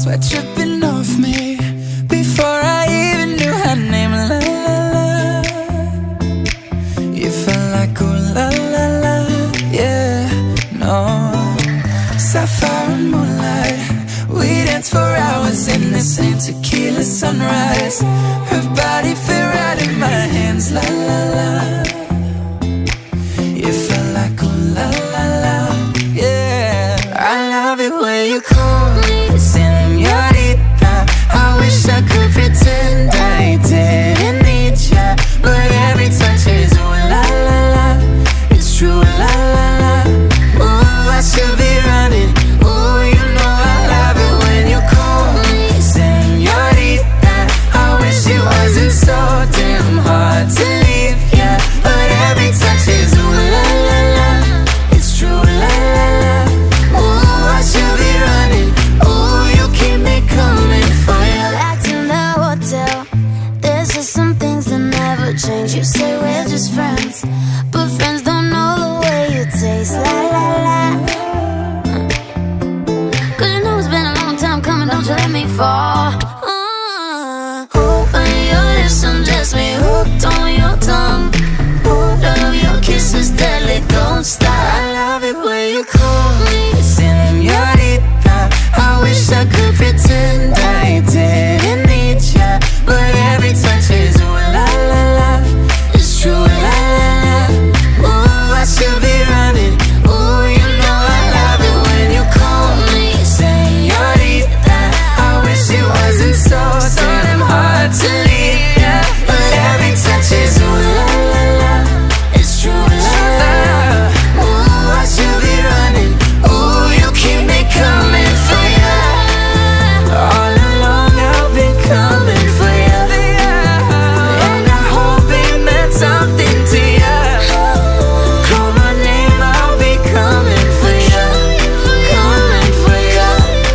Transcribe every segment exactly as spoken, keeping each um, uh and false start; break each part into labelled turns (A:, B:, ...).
A: sweat dripping off me before I even knew her name. La la la, you felt like ooh la la la, yeah, no. Sapphire and moonlight, we danced for hours in the same tequila sunrise. Her body fit right in my hands, la la la. You felt like ooh la la la, yeah. I love it when you call me señorita. I wish I could pretend I didn't need ya, but every touch is ooh la la la. It's true, la la la. Ooh, I should be running. Ooh, you know I love it when you call me señorita. I wish it wasn't so damn hard to leave ya, but every touch is ooh la la la. It's true, la la la. Ooh, I should be running. Ooh, you keep me coming for ya.
B: Back in the hotel, there's just some things that never change. You say we're just friends, but friends don't know the way you taste. La la la. Cause you know it's been a long time coming, don't you let me fall. uh, Open your lips, undress me, hooked on your tongue. Oh, love your kisses deadly, don't stop.
A: I love it when you call me señorita. I wish I could pretend I didn't need ya, but every touch is ooh la la la. It's true, la la la. Ooh, I should be running. Ooh, you know I love it when you call me señorita. I wish it wasn't so damn hard to leave ya, but every touch is ooh la la la. It's true, la la la. Ooh, I should be running. Ooh, you keep me coming for ya. All along I've been coming for ya, and I hope it meant something to ya. Call my name, I'll be coming for ya, coming for ya.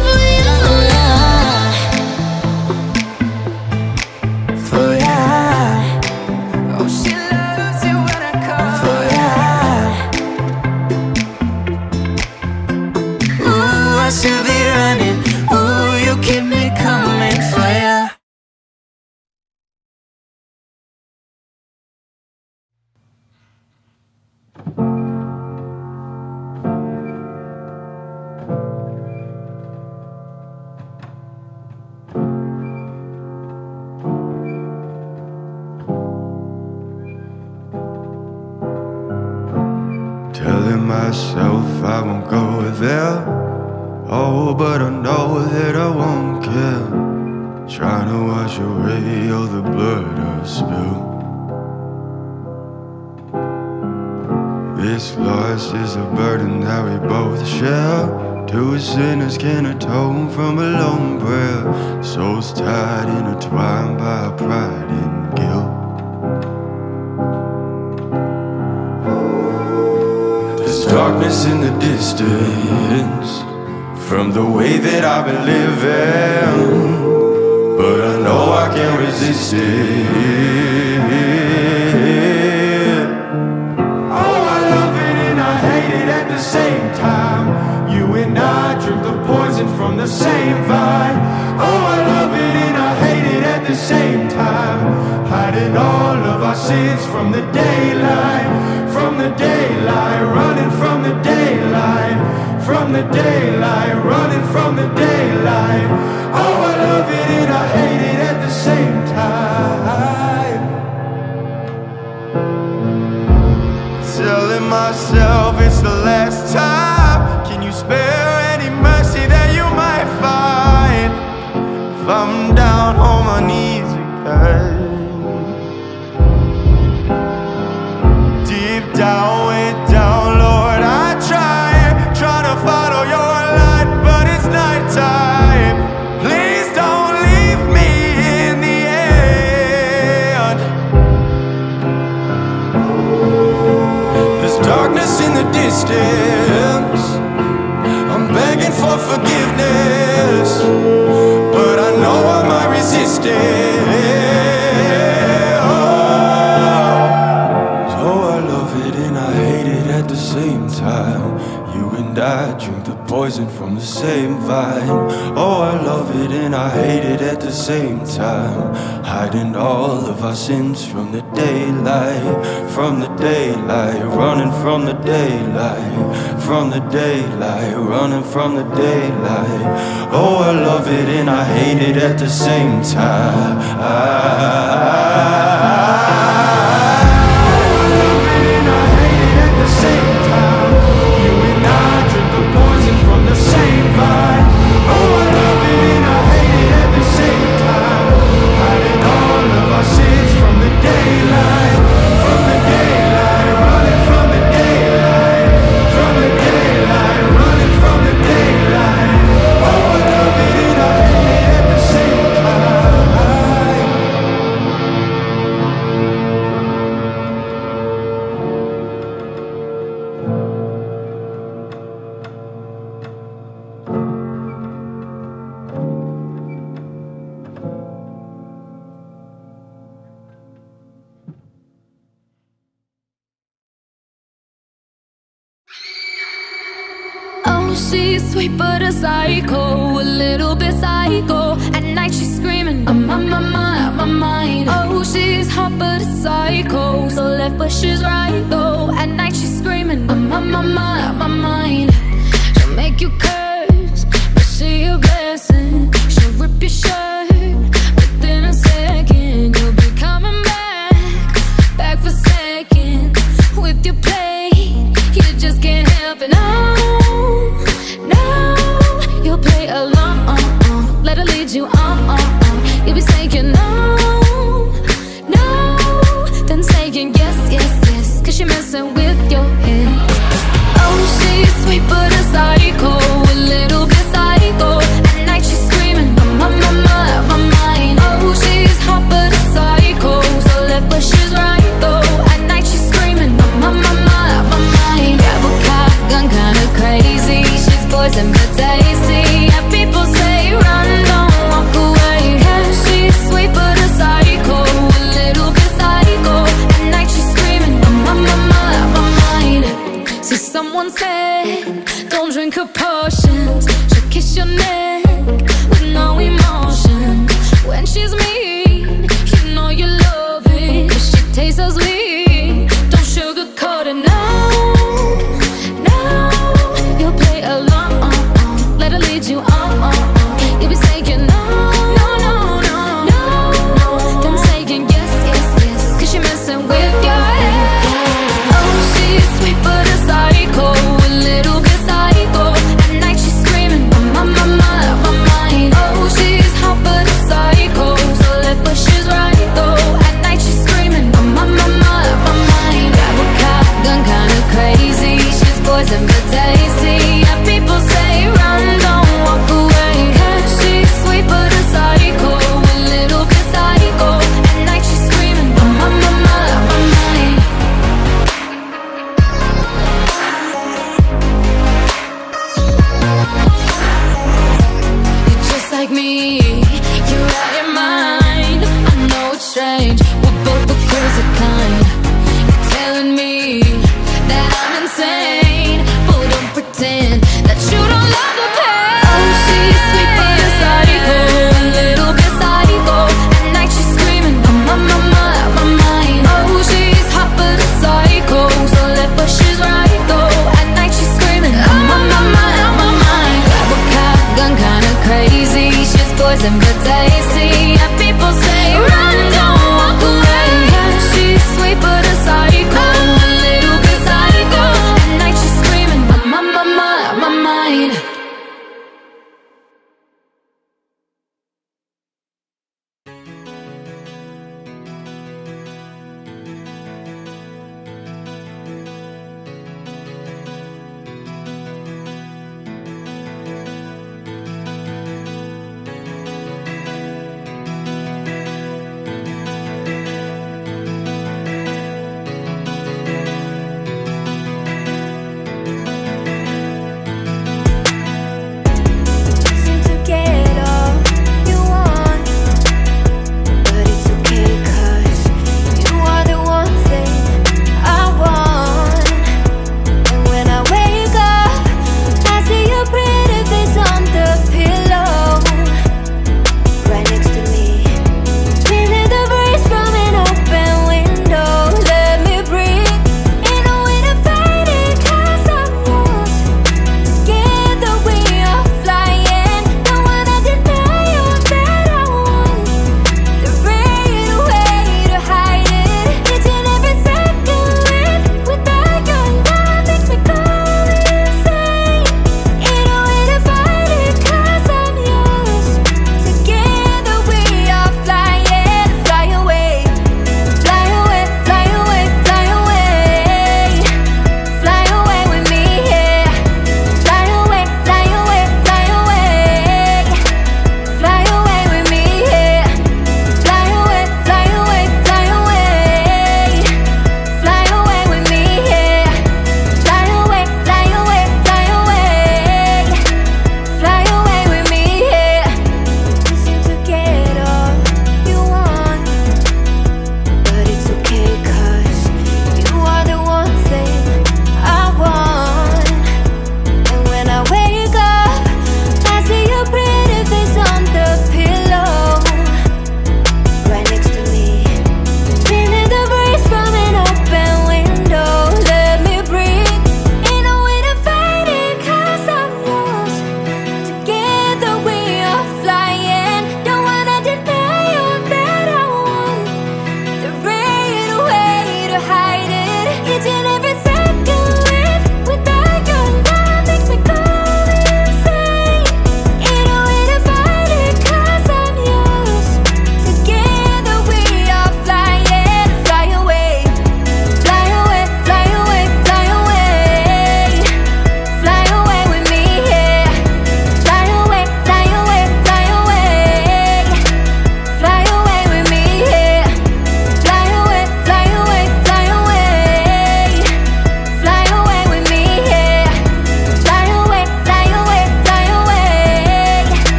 A: For ya. Oh, she loves it when I call for ya. Ooh, I should be running. Ooh, you keep me coming for ya.
C: Telling myself I won't go there. Oh, but I know that I won't care. Trying to wash away all the blood I've spilled. This loss is a burden that we both share. Two sinners can atone from a lone prayer. Souls tied, intertwined by pride and guilt. There's darkness in the distance from the way that I've been living, but I know I can't resist it. Oh, I love it and I hate it at the same time. You and I drink the poison from the same vine. Oh, I love it and I hate it at the same time. Hiding all of our sins from the daylight, from the daylight, running from the daylight, from the daylight, running from the daylight. Oh, I love it and I hate it at the same time. Telling myself it's the last time. Can you spare any mercy that you might find if I'm down on my knees again? Deep down, way down, Lord, I try, try to follow your light, but it's nighttime. Please don't leave me in the end. There's darkness in the distance. I'm begging for forgiveness, but I know I might resist it. Oh, so I I love it and I hate it at the same time. You and I drink the poison from the same vine. Oh, I love it and I hate it at the same time. Hiding all of our sins from the daylight, from the daylight, running from the daylight, from the daylight, running from the daylight. Oh, I love it and I hate it at the same time. I,
B: she's sweet but a psycho, a little bit psycho. At night she's screaming, I'm on my mind, my mind. Oh, she's hot but a psycho, so left but she's right though. At night she's screaming, I'm on my mind, my mind. She'll make you curse, but she a blessing. She'll rip your shirt within a second. You'll be coming back, back for seconds with your play. You just can't help it, no. You'll play along, uh, uh, let her lead you on, uh, uh. You'll be saying no, no, then saying yes, yes, yes, cause you're messing with your head. Oh, she's sweet but a psycho, a little bit psycho. At night she's screaming, I'm on my mind, my mind. Oh, she's hot but a psycho, so left but she's right though. At night she's screaming, I'm on my mind, my mind. Grab a cop gun, kinda crazy. She's poison but tasty. People say run, don't walk away. Yeah, she's sweet but a psycho, a little bit psycho. At night she's screaming, I'm on my mind, my mind. See, someone said, don't drink her potions. She'll kiss your neck